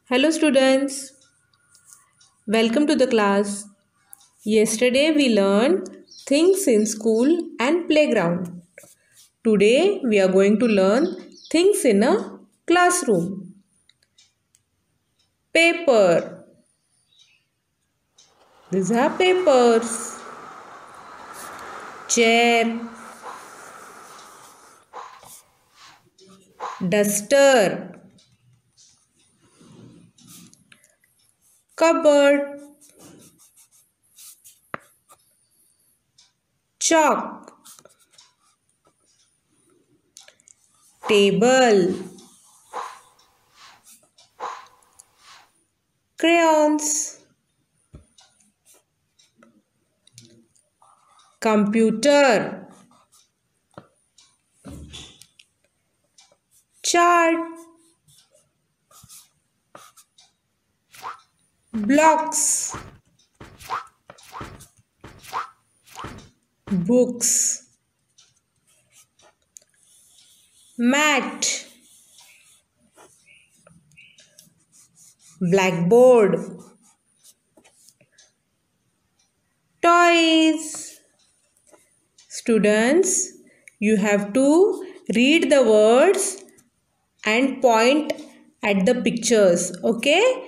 Hello students, welcome to the class. Yesterday we learned things in school and playground. Today we are going to learn things in a classroom. Paper. These are papers. Chair. Duster. Cupboard. Chalk. Table. Crayons. Computer. Chart. Blocks. Books. Mat. Blackboard. Toys. Students, you have to read the words and point at the pictures. Okay?